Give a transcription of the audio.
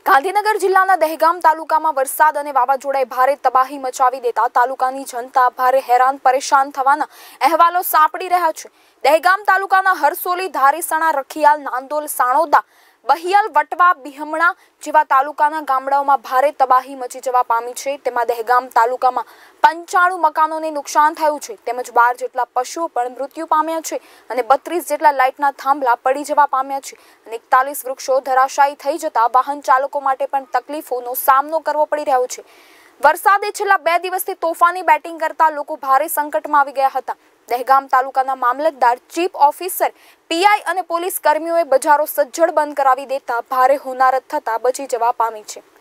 ગાંધીનગર જિલ્લાના દહેગામ તાલુકામાં વરસાદ અને વાવાઝોડાએ ભારે તબાહી મચાવી દેતા તાલુકાની જનતા ભારે હેરાન પરેશાન થવાના અહેવાલો સાંપડી રહ્યા છે। દહેગામ તાલુકાના હરસોલી, ધારીસણા, રખિયાલ, નાંદોલ, સાણોદા, બહિયાલ, વટવા, બિહમણા જેવા તાલુકાના ગામડાઓમાં ભારે તબાહી મચી જવા પામી છે। તેમાં દહેગામ તાલુકામાં 95 મકાનોને નુકસાન થયું છે તેમજ 12 જેટલા પશુઓ પણ મૃત્યુ પામ્યા છે અને 32 જેટલા લાઇટના થાંભલા પડી જવા પામ્યા છે અને 41 વૃક્ષો ધરાશાયી થઈ જતા વાહન ચાલકો માટે પણ તકલીફોનો સામનો કરવો પડી રહ્યો છે। વરસાદે છેલ્લા 2 દિવસથી તોફાની બેટિંગ કરતા લોકો ભારે સંકટમાં આવી ગયા હતા। દહેગામ તાલુકાના મામલતદાર, ચીફ ઓફિસર, પીઆઈ અને પોલીસ કર્મીઓએ બજારો સજ્જડ બંધ કરાવી દેતા ભારે હોનારત થતા બચી જવા પામી છે।